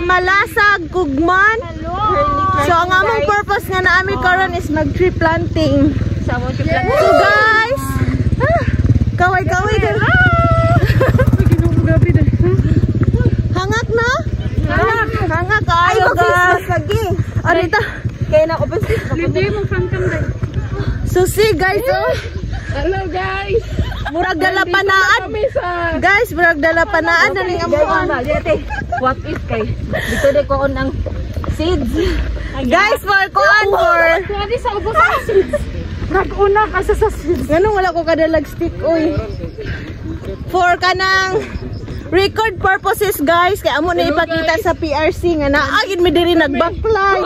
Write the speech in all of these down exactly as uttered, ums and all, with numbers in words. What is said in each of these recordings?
Malasag, Kugman. So ang among purpose nga na ami karon is mag tree planting. So guys, kaway-kaway din. Hangak na? Hangak. Hangak kayo guys. Arita. Kaya na open space. Hindi mo fangkam dai. So see guys, oh. Hello guys. Murag dalapanaan. Guys, murag dalapanaan na ning amuan. What if kay dito de ko ang seeds. Guys, for kuan for. Kuani sa ubos ang seeds. Nag-una ka sa seeds. Nganong wala ko kadalag stick oy. For kanang record purposes guys, kaya amo na ipakita sa P R C nga naagid mi diri nag-backfly.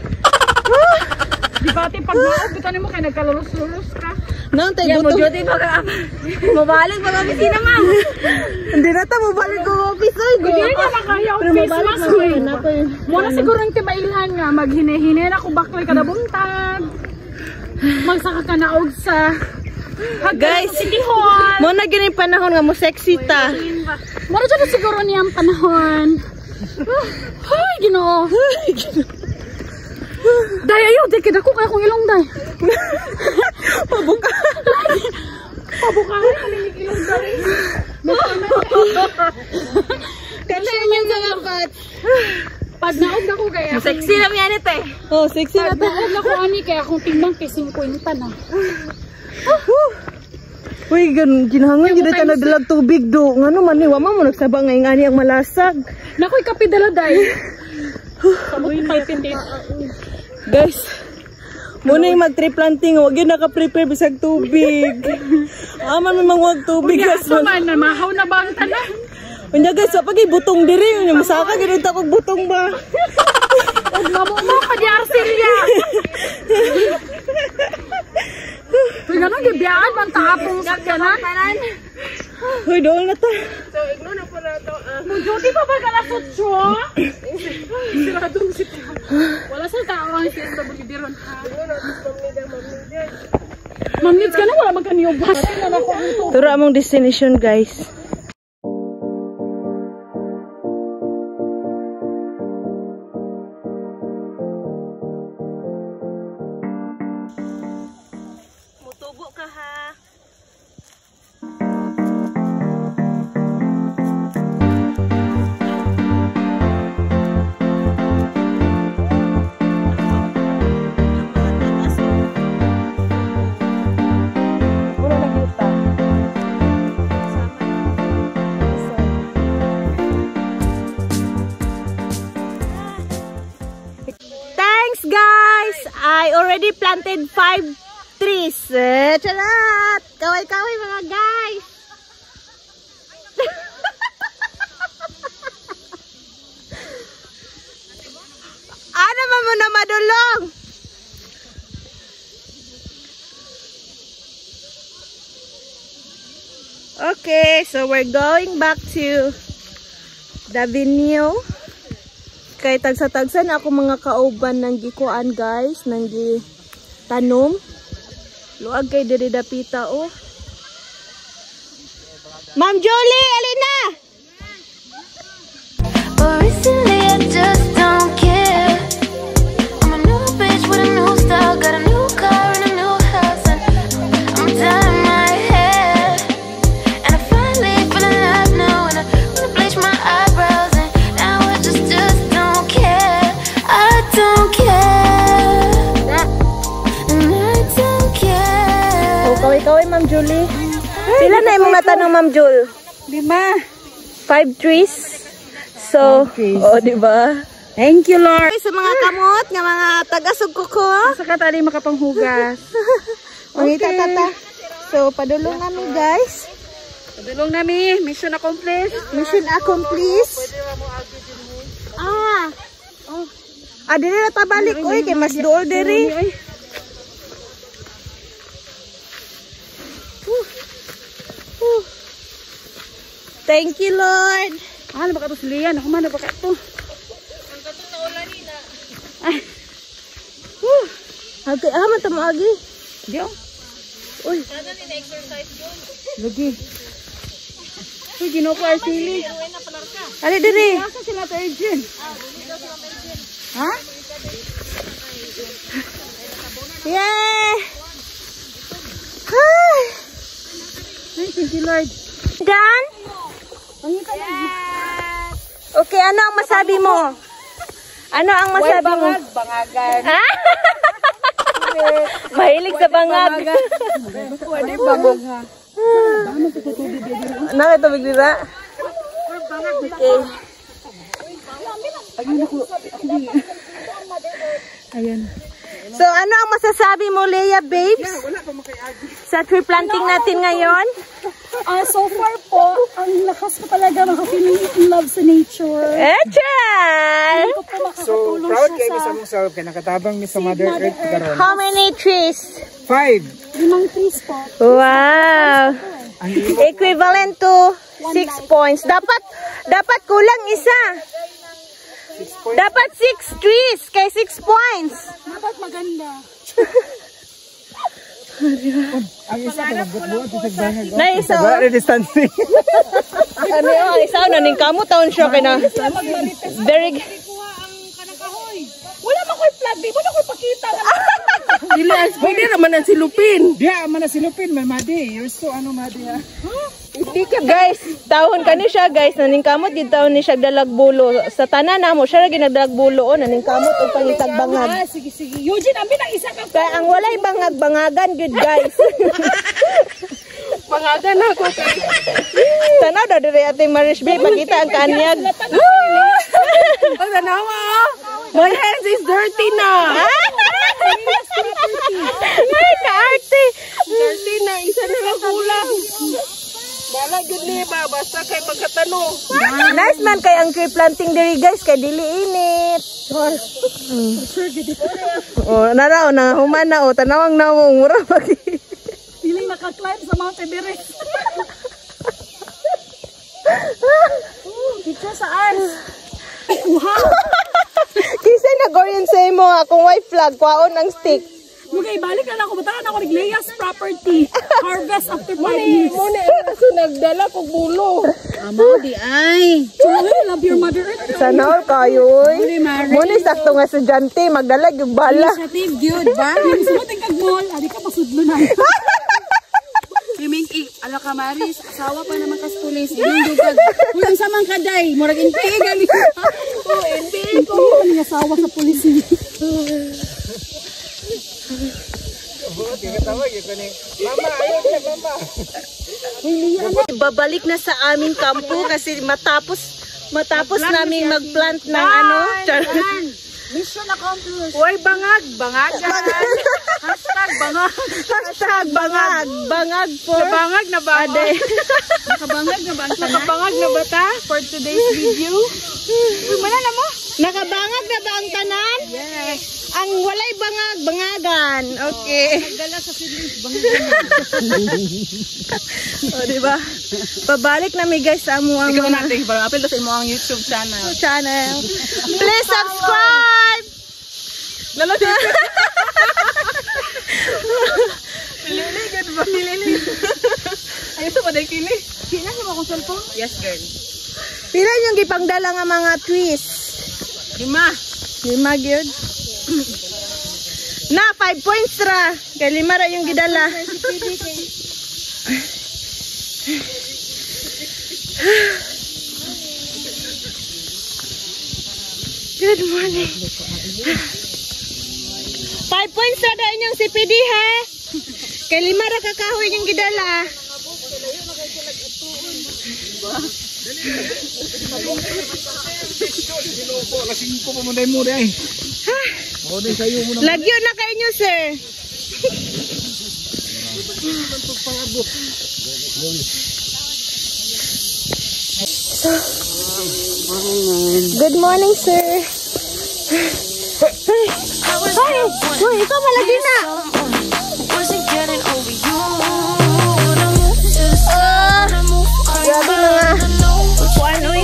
Di ba ti pag naog bitaw nimo kay nagkalulus-lulus ka. Nang tay Mo buto. jud baga mabalik baga opisina ma'am. Hindi na ta mobalik ko office oy. Hindi na makaya office mas oy. Mo na siguro ang timailhan nga maghine-hine na ko backfly kada buntag. Magsaka ka naog sa guys, City Hall. mo na gini panahon nga mo sexy ta. Mara dyan siguro niyang panahon. Ay, Ginoo. Day, ayaw. Day, kidako kaya kong ilong, day. Pabuka. Pabuka. Kalilig ilong, day. Kasi naman sa lapat. Pag naog na ko kaya. Sexy na yan ito eh. Oh, sexy na Pag ta. naog na ko, ani, kaya akong timbang kising ko yung tanah. Uy, gan ginahangon gid ta nagdalag tubig do. Ngano man ni wa man mo nagsabang ngay ngani ang malasag. Nakoy kape dala, day. Samoy pipe din. Guys, muna yung mag-tree planting, huwag yun naka-prepare bisag tubig. Aman may mga tubig. Unya, asa man, mahaw na ba ang tanah? Unya guys, sa pagi butong diri, unya masaka ganun ta kog butong ba. Huwag mamumo ka di Arcelia. Uy, gano'n, gibiyaan man tapong sa kanan. Uy, doon na ta. So, igno na po na ito. Mujuti pa ba ka na sutso? Siradong sito. Wala sa tao ang C S W D ron. Mamnits ka na, wala magkaniyobas. Turo among destination guys. Mutubo ka ha. Thanks guys! I already planted five trees. Eh, charat! Kaway-kaway mga guys! Ano man mo na madulong? Okay, so we're going back to the venue. Kay tagsa-tagsa na ako mga kauban ng gikuan guys, nang gi tanom. Luag kay diri dapita oh. Ma'am Jolie, alina. But recently I just don't care. I'm a new bitch with a new style, got a new car and a new house, and I'm dyeing my hair. And I finally feel alive now, and I wanna bleach my eyebrows, and now I just just don't care. I don't care. And I don't care. Oh, kaway-kaway Ma'am Julie. Pila na yung mga tanong Ma'am Jul? Lima. Five trees. So, oh, di ba? Thank you, Lord. Sa mga kamot, nga mga tagasog kuko. Sa katali makapanghugas. Mangita tata. So, padulong kami guys. Padulong nami. Mission accomplished. Mission accomplished. Ah. Oh. Ah, dili na tabalik oy kay mas duol diri. Uh. Thank you, Lord. Ah, baka to silian. Ako man baka to. Ang katong naulan nila. Ay. Uh. Agi, ah, man tamo agi. Diyo. Uy. Sana ni exercise yun. Lagi. Uy, ginoko Arceli. Ali diri. Asa sila Virgin? Ha? Yay! Hi! Thank you, Lord. Done? Okay, ano ang masabi mo? Ano ang masabi mo? Bangagan. Ha? Mahilig sa bangag. Pwede bangag ha. Nakitubig dira? Okay. Ayan. So, ano ang masasabi mo, Leia, babes? Sa tree planting natin ngayon? Uh, so far po, ang lakas ko talaga maka-feeling in love sa nature. Echan! Hindi ko po So, makakatulong proud siya kayo sa sa mong self kaya nakatabang mi sa Mother Earth karon. How many trees? Five. limang trees po. Wow! Equivalent to six points. Dapat, dapat kulang isa. Six points. Dapat six trees kay six points. Dapat maganda. Ang isa ka nagbuot sa bangag. Na isa, oh. Sa distancing. Ano yung ang isa, naning kamo taon siya kay na. Very Wala mo ko'y flag, di mo na ko'y pakita. Dilas, pwede naman ang silupin. Diya, man na silupin, may Madi. You're so ano, Madi, ha? Guys, tahon kani siya, guys. Naning kamot gid tahon ni siya dalag bulo. Sa tanan namo siya ra ginagdalag bulo, oh, naning kamot og pangitag bangag. Ah, sige, sige. Eugene, ambi na isa ka. Kaya ang walay bangag-bangagan good, guys. Pangagan ako. Tanaw daw diri ating Marishby, pakita ang kanyag. Ang tanawa. My hands is dirty na. Ay, kaarte. Dirty na, isa na lang kulang. Bala gud ni ba basta kay pagkatanong. Nice man kay ang tree planting diri, guys, kay dili init. Oh, naraw na human na, oh, tanawang nawong mura pagi. Feeling naka-climb sa Mount Everest. Picture sa arms. Wow. Kisay nag-orient sa imo, akong white flag, kwaon ang stick. Mugay, balik na lang ako. Bataan ako ni Leia's property. Harvest after five years. Muna, so nagdala ko bulo. Amo, di ay. Truly, love your Mother Earth. Sana all kayo, eh. Muna, sakto nga estudyante, magdalag yung bala. Initiative, good ba? Yung sumating kag mall, adi ka pasudlo na. Kiming, ala ka Maris, asawa pa naman kas pulis. Yung dugag. Kung sa man kaday, murag inti gali. Oh, inti ko. Ang asawa sa pulis. Mama, ayun siya, mama. Babalik na sa aming kampo kasi matapos matapos namin mag-plant ng ano. Mission accomplished. Uy, bangag, bangagan. Hashtag bangag. Hashtag bangag, bangag po. Bangag na ba? Ade. Nakabangag na ba ang tanan? Nakabangag na ba ta for today's video? Uy, mana na mo? Nakabangag na ba ang tanan? Yes. Ang walay bangag, bangagan. Okay. Nagdala sa feelings, bangagan. O, diba? Pabalik na mi guys sa amo ang Ikaw natin, parang apel sa imo ang YouTube channel. channel. Please subscribe! Lalo din. Liligan ba? Liligan. Ayun sa paday kini. Kina sa akong cellphone? Yes, girl. Pila yung gipangdala nga mga trees? Lima. Lima gyud. Na, five points ra. Kay lima ra yung gidala. Good morning. Five points ra daw inyong si P D, ha? Kay lima ra kakahoy yung gidala. Lasing ko pa mo dahil mo dahil. Lagyo na kayo nyo, sir. Good morning, sir. Ay, uy, ikaw malagi na. Grabe mga kuan, uy.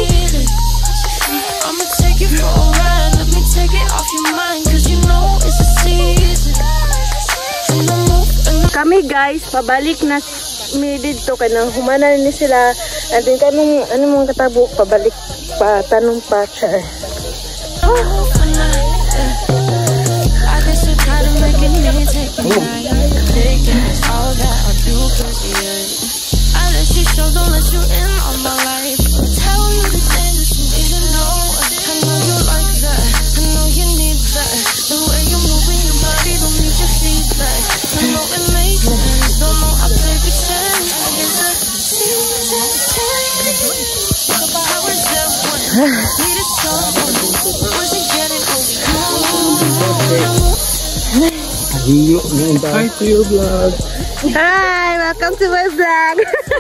Kami guys, pabalik na mi dito kay nang humana ni sila Ating tanong, ano mong katabo, pabalik pa, tanong pa, char. Hi to your vlog. Hi, welcome to my vlog.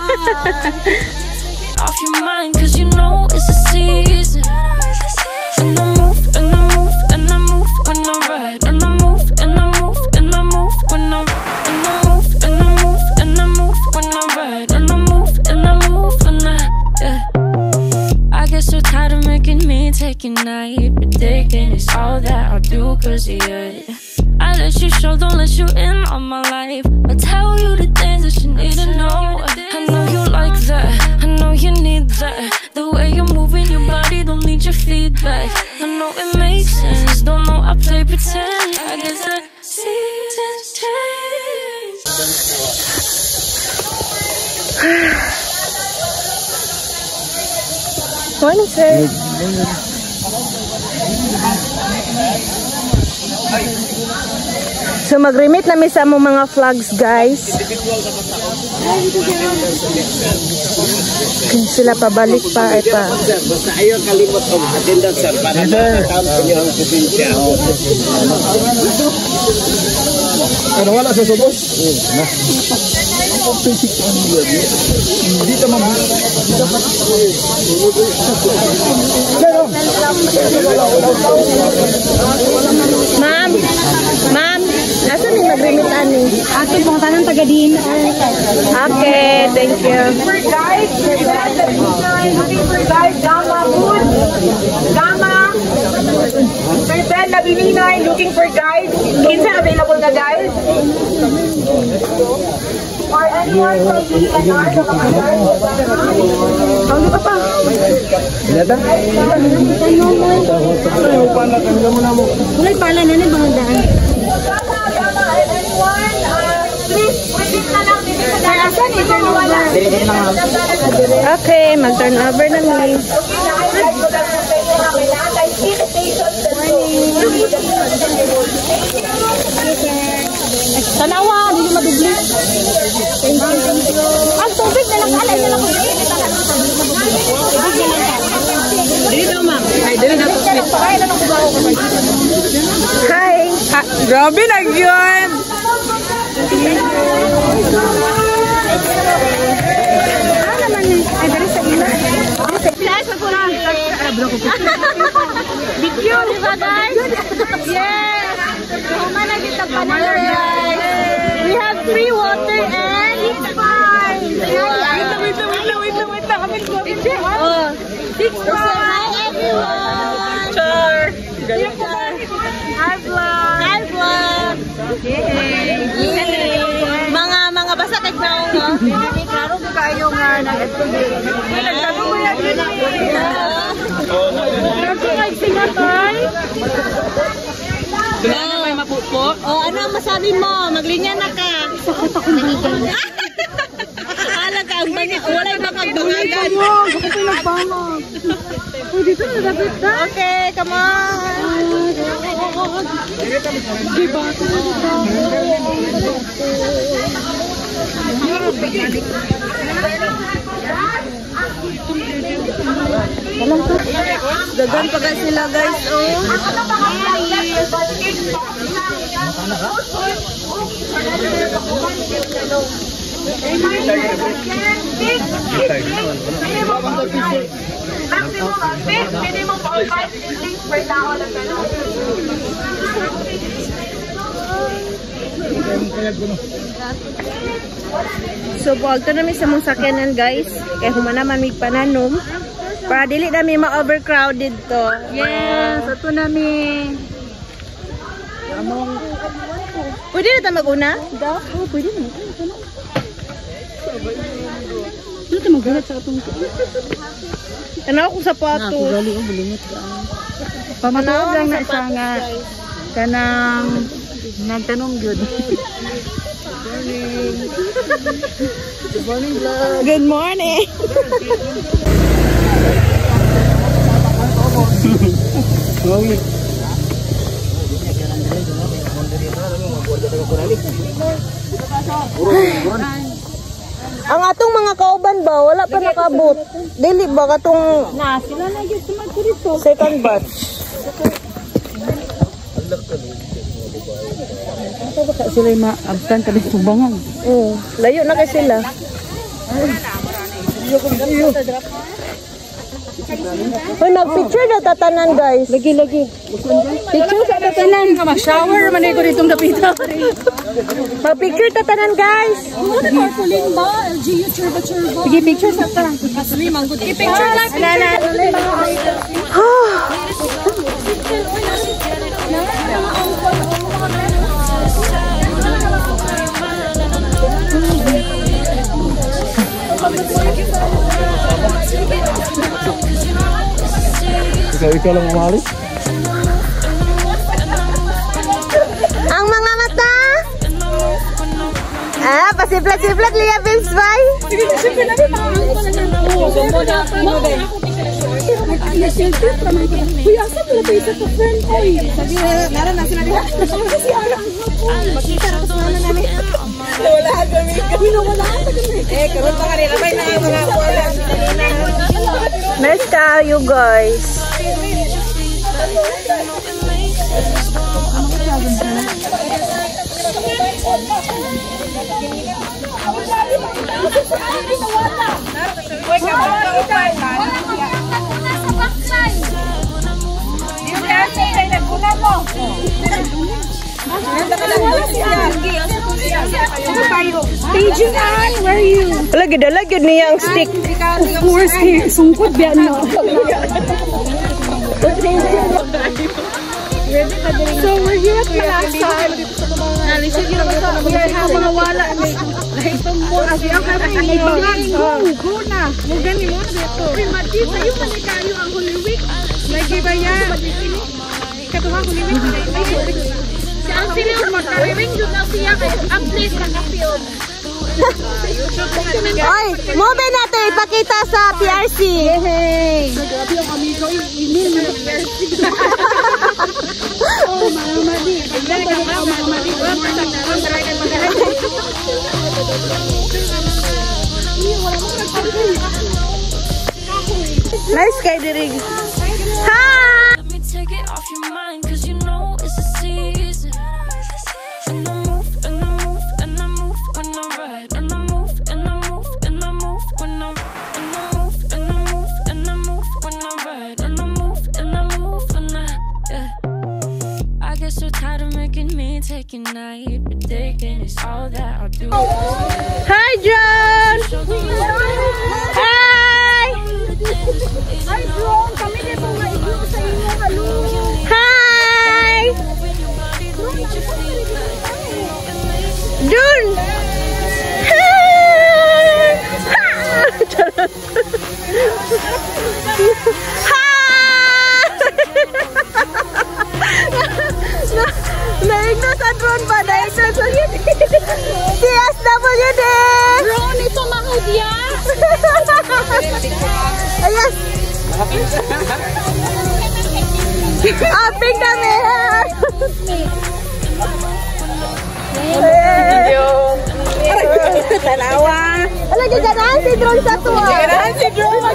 Off your mind, cause you know it's a season. And I move, and I move, and I move when I ride. And I move, and I move, and I move when I ride. And I move, and I move, and I move when I ride. And I move, and I move when I, yeah. I get so tired of making me take a night, but taking is all that I'll do, cause yeah. I let you show, don't let you in on my life. I tell you the things that you need to know. I know you like that, I know you need that. The way you're moving your body, don't need your feedback. I know it makes sense, don't know I play pretend. I guess the seasons change. Morning, sir. So mag-remit namin sa among mga vlogs, guys. Kung sila pabalik pa ay pa. Basta ayaw kalimot ang attendance sir para makakount ko niyo ang probinsya. Ano wala sa subos? Hindi ka ma'am. Ma'am, ma'am, nasa may mag-remit ani? Ato pong tanong taga din. Okay, thank you. For guys, looking for guys, Gama Food, Gama, Sir Ben Labininay, looking for guys, kinsa available na guys? Or anyone from the N R, na mga guys? Ano ka pa? Yata? Kulay pala na ni bang daan. Gama, Gama, and anyone, uh, please, within na lang dito sa guys. Asan ito na wala? Okay, mag-turn over na mi. Okay, na-highlight ko lang sa inyo na kailangan three stations that Tanawa, hindi madubli. Ang tubig na lang, alay na lang. Dili daw, ma'am. Ay, dili na to. Hi. Ha, grabe na yun. Ah, naman ni. Ay, dari sa ila. Yes, ako na. Video, di ba guys? Yes. Kumana kita pa na guys. We have free water and it's fine. Wait lang, wait lang, wait lang, wait lang, wait lang. Kami ko. Oh, six fine everyone. Char. Hi vlog. Hi vlog. Mga mga basa kay Crown, no? Klaro ko kayo nga nag-atubig. Nagtago mo yan din. Kasi nagsinga tayo. Kailangan may mapupo. Oh, ano ang masabi mo? Maglinya na ka. Sakot ako nangigan. Alam ka, wala yung makagbangagan. Ako pa nagbangag. Oh, dito na dapat na. Okay, come on. Diba? Dagan pa guys sila guys, oh. maximum of six, minimum of five things per tao lang gano'n. So buwag to namin sa mong sakyanan guys. Kaya humanaman may pananom. Para dili namin ma-overcrowded to. Yes, ito namin. Pwede na tayo mag-una? Oh, pwede na. Ano akong sapatos? Pamatuod lang na siya nga kanang nagtanong gyud. Good morning, vlog. Good morning. Ang atong mga kauban ba wala pa nakabot. Dili ba katong Na sila na gyud sumadto dito. second batch? Sila ma-absent kami subangan. Oo, layo na kay sila. Hoy, nag-picture na tatanan, guys. Lagi, lagi. Picture sa tatanan. Mag-shower man ko ditong dapita. Mag-picture tatanan, guys. Ano ba kuling ba? L G U turbo turbo. Sige, picture sa ta. Asli manggod. I-picture lang. Ikaw, ikaw lang umalis? Ang mga mata. Ah, pasiplat-siplat liya, Vince, bye. Sige, sige na rin. Oo, gamo na. Ano din? Ay, selfie pa man ko. Uy, asa pala pa isa ka friend ko. Sabi na, naran na sinabi. Si Arang. Makita na sa mga namin. Wala kami. Kami na wala kami. Eh, karon pa kanila may na mga wala. Nice kayo, guys. Staging on, where are you? Lagi dah lagi niya ang stick. Of course, eh, sungkot biyan no. So we're here at Malasan. We are having a wala. Like tumbol. Ang kami go, go na. Mugani mo na dito. Primati, sa'yo manikayo ang Holy Week. Lagi ba yan? Katuha Holy Week. Ang sila magkariring yun na siya ang place ng field. Oy, move natin ipakita sa P R C. Hey! Grabe yung amigo yung email mo ng P R C. Oh, mga mali. Oh, mga mali. Nice kay dirig. Hi! Let me take it off your mind, cause you know it's a season. And I move, and I move, and I move when I ride. And I move, and I move, and I move when I and I move, and I move, and I move when I ride. And I move, and I move when I yeah. I get so tired of making me take a night, but taking is all that I'll do. Hi, John! Hi! Ay, bro! Kami dito nga i-view sa inyo. Hello! Hi! Jun! Naigno sa drone pa, naigno sa D S W D! Drone, ito mahudya! Ayan! Aping kami! Talawa! Ala, gaganahan si drone sa tuwa! Gaganahan si drone!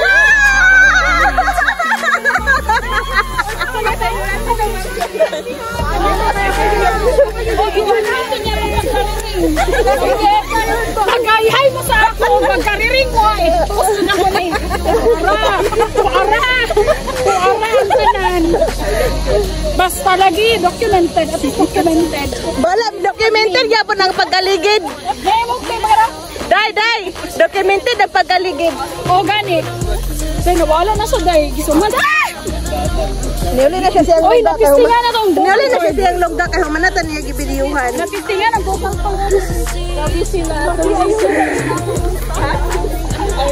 Pagkayhay mo sa ako, magkariring mo eh. Puso na ko ni. Puara! Puara! Puara ang tanan. Basta lagi, documented at documented. Bala, documented yapon ang pagkaligid. Hey, mo kay mga Day, day! Documented ang pagkaligid. o gani. Say, nawala na sa day. Gisuman. Niuli na siya siyang Oy, lugda kay napistingan na tong Niuli na siya billboard. siyang lugda kay humanatan niya gibidiyuhan. Napistingan ang bukang pangalan. Sabi sila.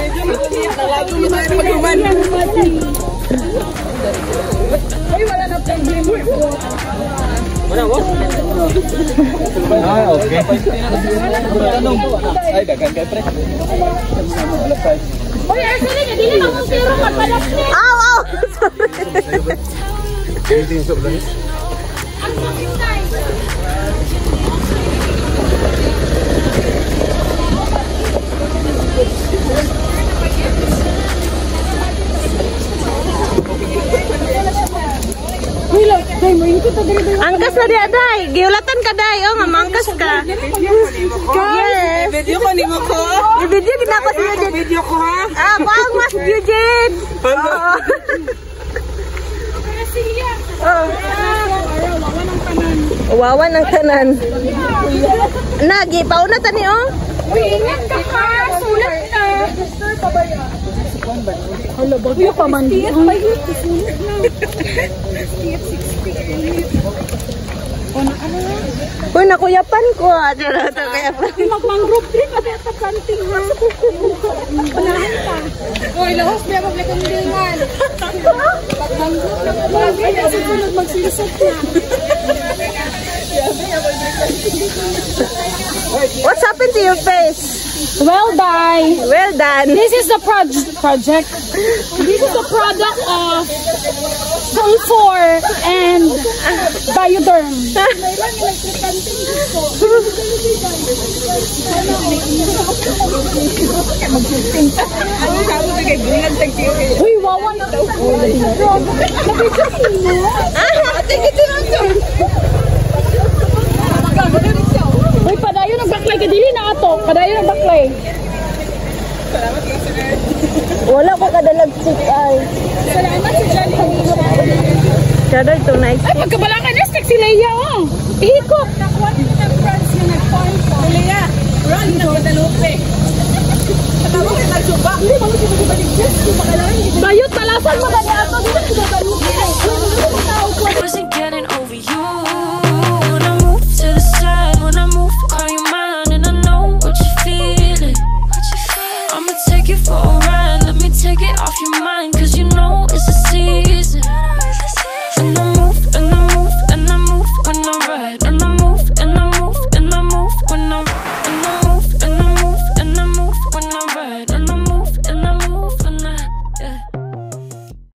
Ah, okay. Ay, dagan kay pre. Uy, actually, hindi na akong tiro magpalas niya. Aw, aw! Ang sakit tayo. Angkas na dia, day. Giulatan ka, day. Oh, mamangkas ka. Yes. Video ko, ni mo ko. I-video kita ko si Eugene. Video ko ha. Ah, bang mas Eugene. Oo. Oh. Wawa ng kanan. Nagi, pauna tani oh. Uy, ingat ka ka. Sulat na. Hala, bagyo pa man. Uy, nakuyapan ko. Charot, nakuyapan. Mag-mangrove trip at ito planting ha. Panahan ka. Uy, lahos niya maglikundingan. Mag-mangrove na bagay na susunod magsilisot na. What's happened to your face? Well done. Well done. This is the proj- project. This is the product of Sulfur and Bioderm. Uy, wawa na daw. Ah, tingin din Uy, padayon ang baklay ka dili na ato. Padayon ang baklay. wala ko kadalag stick ay. Salamat si Johnny. Shadow to nice. Ay, pagkabalangan na stick si Leia, oh. Ihikot. Nakuha nito ng friends na nag-find ko. Leia, run na Guadalupe. Hindi, mga si Guadalupe. Bayot, talasan mo ka